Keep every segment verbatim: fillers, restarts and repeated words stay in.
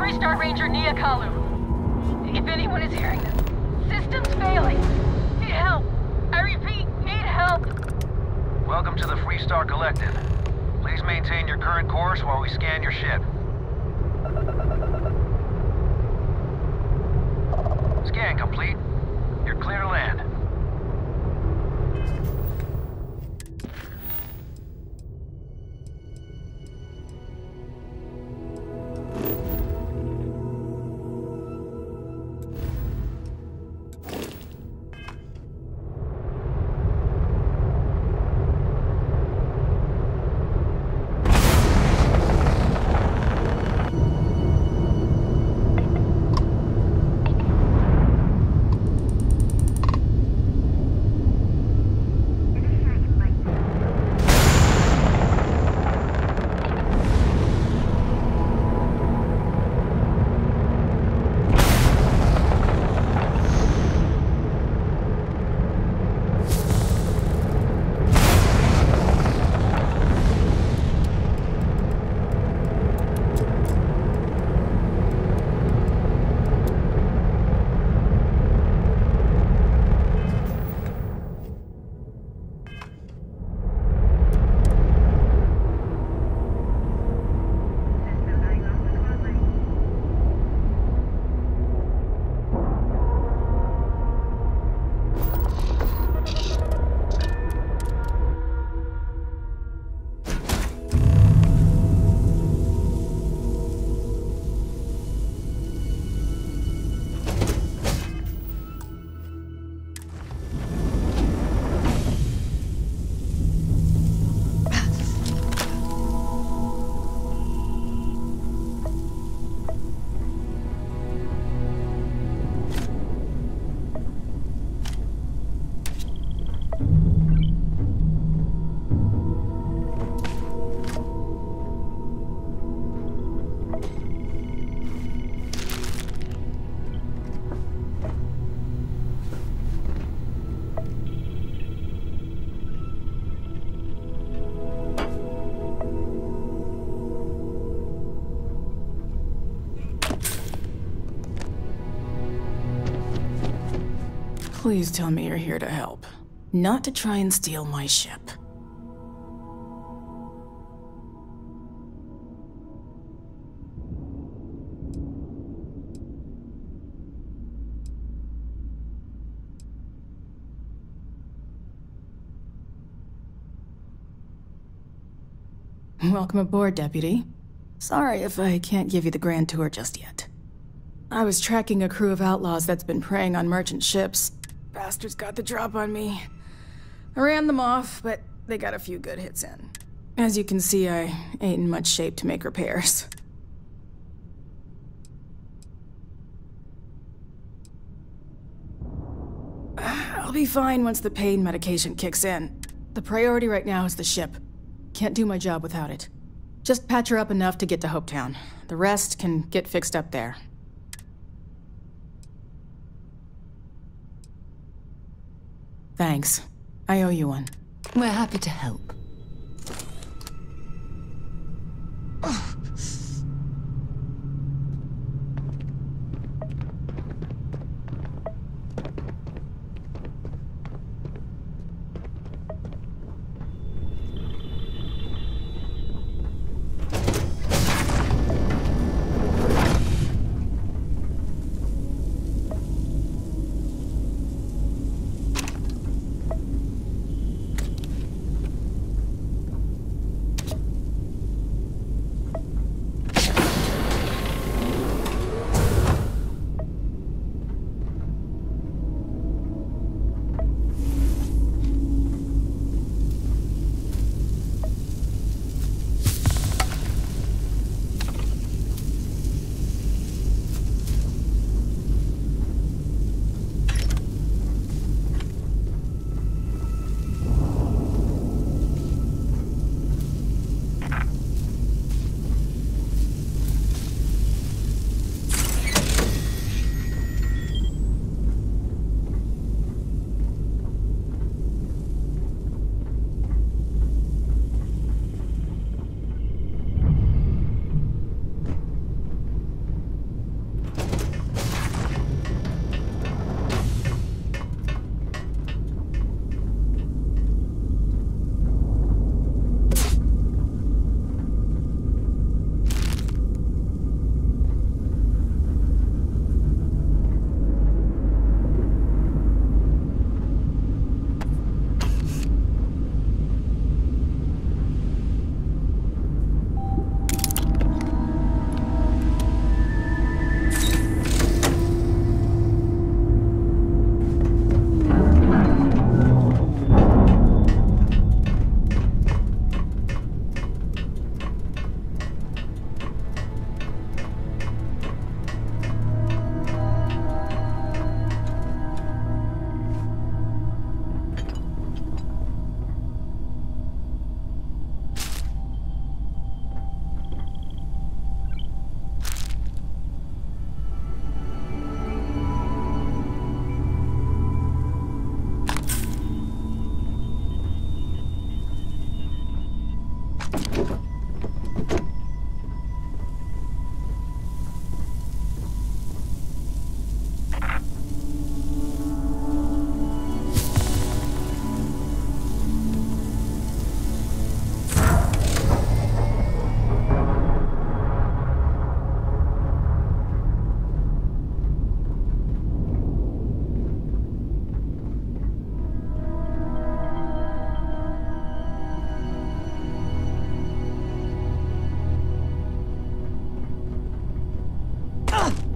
Freestar Ranger Nia Kalu. If anyone is hearing this, system's failing. Need help. I repeat, need help. Welcome to the Freestar Collective. Please maintain your current course while we scan your ship. Scan complete. You're clear to land. Please tell me you're here to help, not to try and steal my ship. Welcome aboard, Deputy. Sorry if I can't give you the grand tour just yet. I was tracking a crew of outlaws that's been preying on merchant ships. Bastards got the drop on me. I ran them off, but they got a few good hits in. As you can see, I ain't in much shape to make repairs. I'll be fine once the pain medication kicks in. The priority right now is the ship. Can't do my job without it. Just patch her up enough to get to Hopetown. The rest can get fixed up there. Thanks. I owe you one. We're happy to help.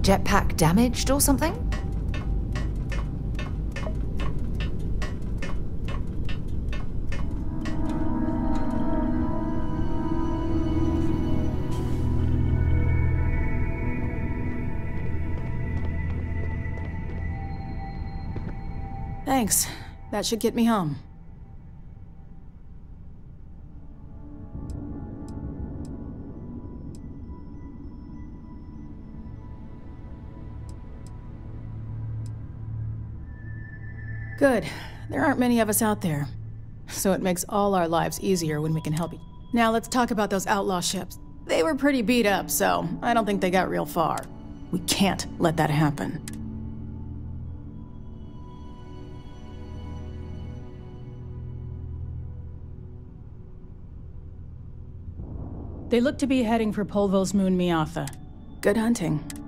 Jetpack damaged or something? Thanks. That should get me home. Good. There aren't many of us out there. So it makes all our lives easier when we can help each other. Now let's talk about those outlaw ships. They were pretty beat up, so I don't think they got real far. We can't let that happen. They look to be heading for Polvo's moon Miatha. Good hunting.